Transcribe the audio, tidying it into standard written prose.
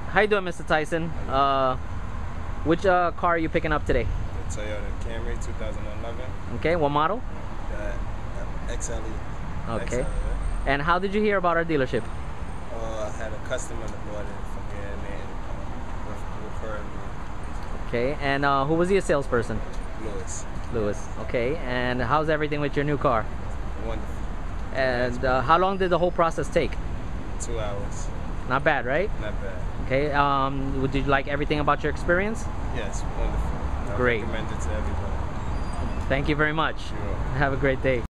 How you doing, Mr. Tyson? Which car are you picking up today? The Toyota Camry 2011. Okay, what model? The XLE. Okay. XLE. And how did you hear about our dealership? I had a customer that bought it from here and referred me. Okay, and who was your salesperson? Lewis. Lewis. Okay, and how's everything with your new car? Wonderful. And how long did the whole process take? 2 hours. Not bad, right? Not bad. Okay, did you like everything about your experience? Yes, wonderful. I Great. recommend it to everybody. Thank you very much. You're welcome. Have a great day.